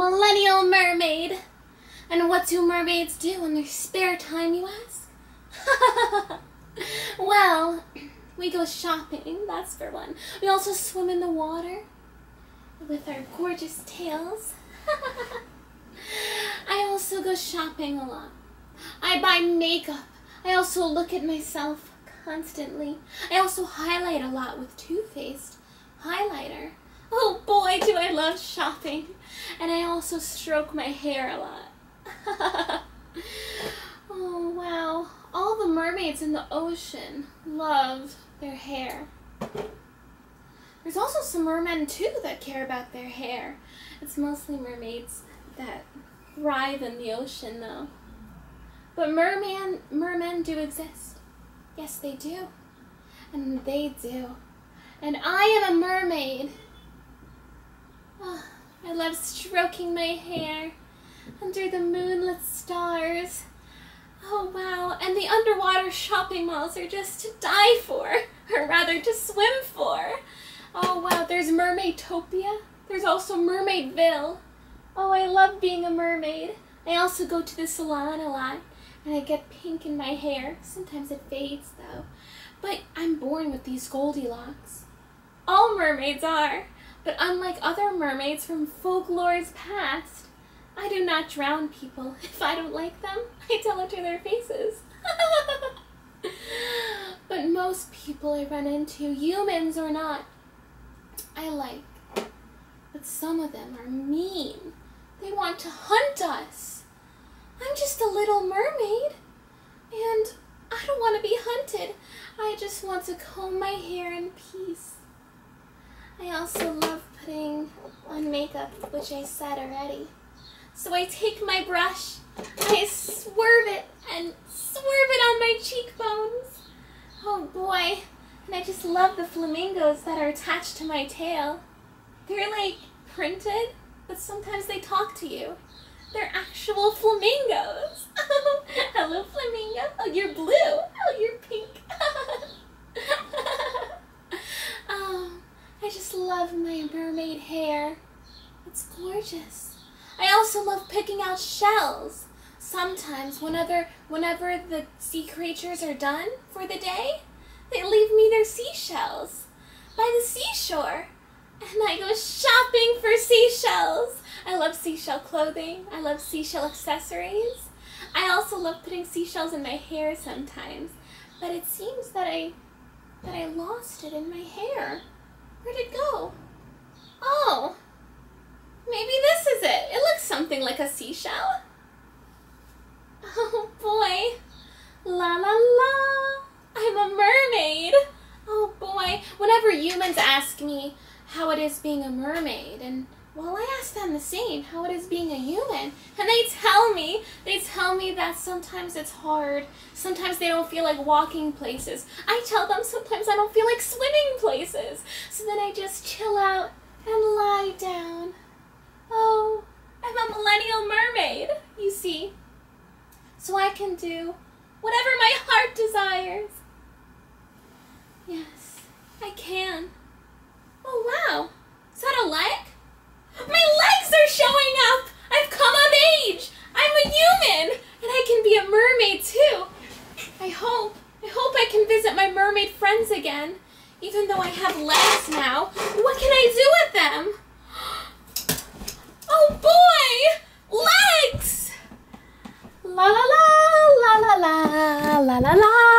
millennial mermaid. And what do mermaids do in their spare time, you ask? Well, we go shopping, that's for one. We also swim in the water with our gorgeous tails. I also go shopping a lot. I buy makeup. I also look at myself constantly. I also highlight a lot with Too Faced highlighter. Oh boy, do I love shopping. And I also stroke my hair a lot. Oh wow, all the mermaids in the ocean love their hair. There's also some mermen too that care about their hair. It's mostly mermaids that thrive in the ocean though. But mermen do exist. Yes, they do. And they do. And I am a mermaid. Oh, I love stroking my hair under the moonlit stars. Oh wow, and the underwater shopping malls are just to die for, or rather to swim for. Oh wow, there's Mermaidtopia. There's also Mermaidville. Oh, I love being a mermaid. I also go to the salon a lot, and I get pink in my hair. Sometimes it fades though. But I'm born with these Goldilocks. All mermaids are, but unlike other mermaids from folklore's past, I do not drown people. If I don't like them, I tell it to their faces. But most people I run into, humans or not, I like. But some of them are mean. They want to hunt us. I'm just a little mermaid, and I don't want to be hunted. I just want to comb my hair in peace. I also love putting on makeup, which I said already. So I take my brush, I swerve it and swerve it on my cheekbones. Oh boy, and I just love the flamingos that are attached to my tail. They're like printed, but sometimes they talk to you. They're actual flamingos. Hello, flamingo. Oh, you're blue. Oh, you're pink. Oh, I just love my mermaid hair. It's gorgeous. I also love picking out shells. Sometimes, whenever the sea creatures are done for the day, they leave me their seashells by the seashore. And I go shopping for seashells. I love seashell clothing. I love seashell accessories. I also love putting seashells in my hair sometimes. But it seems that I lost it in my hair. Where'd it go? Oh, maybe this is it. It looks something like a seashell. Oh boy. La la la. I'm a mermaid. Oh boy. Whenever humans ask me how it is being a mermaid, and well, I ask them the same, how it is being a human, and they tell me that sometimes it's hard, sometimes they don't feel like walking places. I tell them sometimes I don't feel like swimming places, so then I just chill out and lie down. Oh, I'm a millennial mermaid, you see, so I can do whatever my heart desires. Yes, I can. Oh wow, is that a leg? My legs are showing up! I've come of age! I'm a human! And I can be a mermaid too! I hope I can visit my mermaid friends again. Even though I have legs now, what can I do with them? Oh boy! Legs! La la la, la la la, la la la.